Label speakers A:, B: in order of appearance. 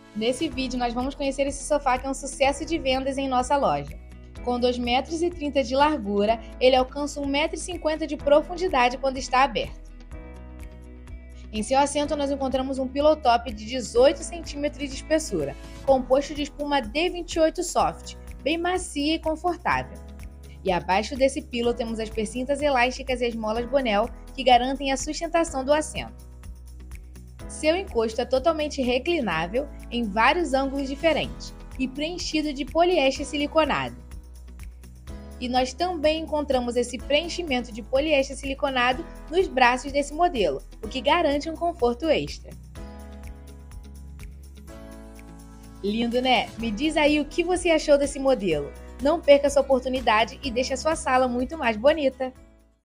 A: Nesse vídeo nós vamos conhecer esse sofá que é um sucesso de vendas em nossa loja. Com 2,30 m de largura, ele alcança 1,50 m de profundidade quando está aberto. Em seu assento nós encontramos um pillow top de 18 cm de espessura, composto de espuma D28 Soft, bem macia e confortável. E abaixo desse pillow temos as percintas elásticas e as molas Bonel, que garantem a sustentação do assento. Seu encosto é totalmente reclinável em vários ângulos diferentes e preenchido de poliéster siliconado. E nós também encontramos esse preenchimento de poliéster siliconado nos braços desse modelo, o que garante um conforto extra. Lindo, né? Me diz aí o que você achou desse modelo. Não perca essa oportunidade e deixe a sua sala muito mais bonita!